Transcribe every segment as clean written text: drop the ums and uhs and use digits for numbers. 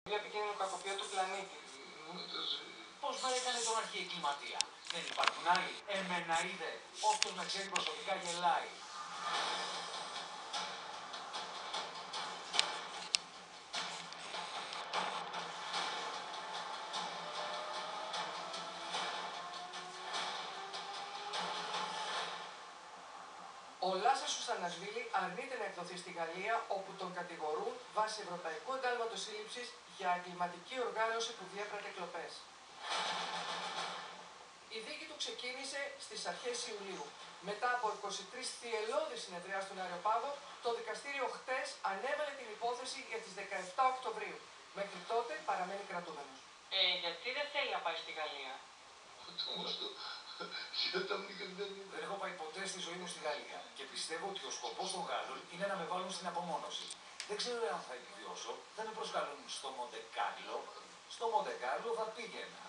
επικίνδυνο κακοποιό του πλανήτη. Πώς με έκανε τον αρχιεγκληματία. Δεν υπάρχουν άλλοι. Εμένα είδε. Όποιος με ξέρει προσωπικά γελάει. Ο Λάσας Σουσανασβίλη αρνείται να εκδοθεί στη Γαλλία, όπου τον κατηγορούν βάσει Ευρωπαϊκού Εντάλματος Σύλληψης για εγκληματική οργάνωση που διέπρατε κλοπές. Η δίκη του ξεκίνησε στις αρχές Ιουλίου. Μετά από 23 θυελλώδεις συνεδριάσεις στον Αεροπάγο, το δικαστήριο χτες ανέβαλε την υπόθεση για τις 17 Οκτωβρίου. Μέχρι τότε παραμένει κρατούμενος. Γιατί δεν θέλει να πάει στη Γαλλία? Δεν έχω πάει ποτέ στη ζωή μου στη Γαλλία και πιστεύω ότι ο σκοπός των Γάλλων είναι να με βάλουν στην απομόνωση. Δεν ξέρω αν θα επιβιώσω, δεν με προσκαλούν στο Μοντεκάρλο. Στο Μοντεκάρλο θα πήγαινα.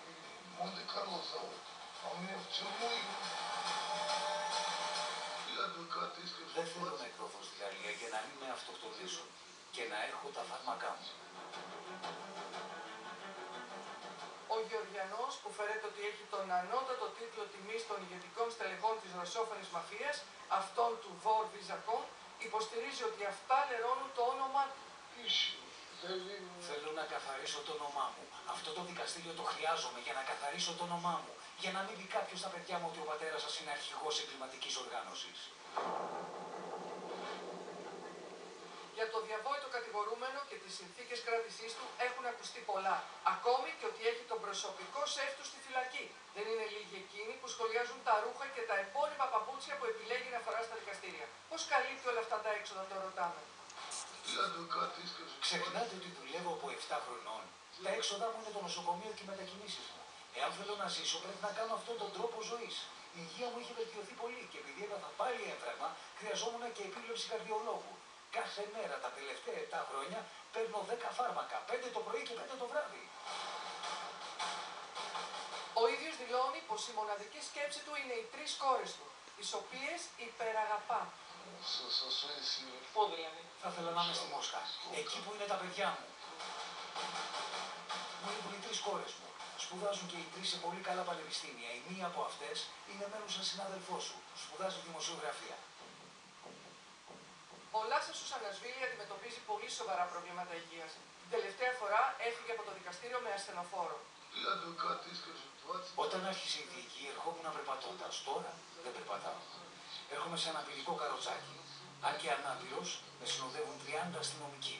Δεν θέλω να εκδοθώ στη Γαλλία και να μην με αυτοκτονήσουν και να έχω τα φάρμακά μου. Ο Γεωργιανός, που φέρεται ότι έχει τον ανώτατο τίτλο τιμής των ηγετικών στελεχών της ρωσόφωνης μαφίας, αυτόν του Βορ Βιζακόν, υποστηρίζει ότι αυτά λερώνουν το όνομα του. Θέλω να καθαρίσω το όνομά μου. Αυτό το δικαστήριο το χρειάζομαι για να καθαρίσω το όνομά μου. Για να μην πει κάποιος στα παιδιά μου ότι ο πατέρας σας είναι αρχηγός εγκληματικής οργάνωσης. Για το διαβόητο κατηγορούμενο και τις συνθήκες κράτησής του έχουν ακουστεί πολλά. Ακόμη και ότι έχει τον προσωπικό σεφ του στη φυλακή. Δεν είναι λίγοι εκείνοι που σχολιάζουν τα ρούχα και τα επώνυμα παπούτσια που επιλέγει να φορά στα δικαστήρια. Πώς καλύπτει όλα αυτά τα έξοδα, το ρωτάμε. Ξεχνάτε ότι δουλεύω από 7 χρονών. Τα έξοδά μου είναι το νοσοκομείο και οι μετακινήσεις μου. Εάν θέλω να ζήσω, πρέπει να κάνω αυτόν τον τρόπο ζωής. Η υγεία μου έχει βελτιωθεί πολύ και επειδή έπαθα πάλι έμφραγμα, χρειαζόμουν και επίβλεψη καρδιολόγου. Κάθε μέρα τα τελευταία 7 χρόνια παίρνω 10 φάρμακα, 5 το πρωί και 5 το βράδυ. Ο ίδιος δηλώνει πως η μοναδική σκέψη του είναι οι 3 κόρες του, τις οποίες υπεραγαπά. Πού δηλαδή? Θα ήθελα να είμαι στη Μόσχα, εκεί που είναι τα παιδιά μου. Μου λείπουν οι 3 κόρες μου. Σπουδάζουν και οι 3 σε πολύ καλά πανεπιστήμια. Η μία από αυτές είναι μέλος σαν συνάδελφός σου. Σπουδάζει δημοσιογραφία. Ο Λάσας Σουσανασβίλη αντιμετωπίζει πολύ σοβαρά προβλήματα υγείας. Την τελευταία φορά έφυγε από το δικαστήριο με ασθενοφόρο. Όταν άρχισε η δίκη, ερχόμουν περπατώντας. Τώρα δεν περπατάω. Έρχομαι σε ένα πυρικό καροτσάκι. Αν και ανάπηρος, με συνοδεύουν 30 αστυνομικοί.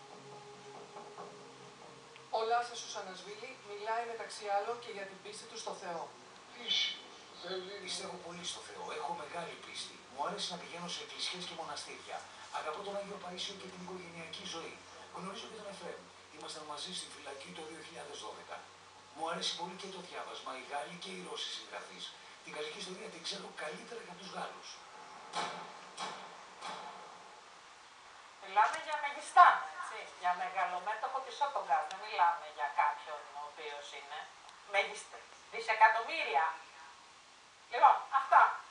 Ο Λάσας Σουσανασβίλη μιλάει μεταξύ άλλων και για την πίστη του στο Θεό. Πιστεύω πολύ στο Θεό. Έχω μεγάλη πίστη. Μου αρέσει να πηγαίνω σε εκκλησίες και μοναστήρια. Αγαπώ τον Άγιο Παΐσιο και την οικογενειακή ζωή. Γνωρίζω και τον Εφραίμ. Ήμασταν μαζί στη φυλακή το 2012. Μου αρέσει πολύ και το διάβασμα, οι Γάλλοι και οι Ρώσοι συγγραφείς. Την γαλλική ιστορία την ξέρω καλύτερα για τους Γάλλους. Μιλάμε για μεγιστάνο, έτσι. Για μεγαλομέτωχο της Ότογκας. Δεν μιλάμε για κάποιον ο οποίος είναι δισεκατομμύρια. Λοιπόν, αυτά.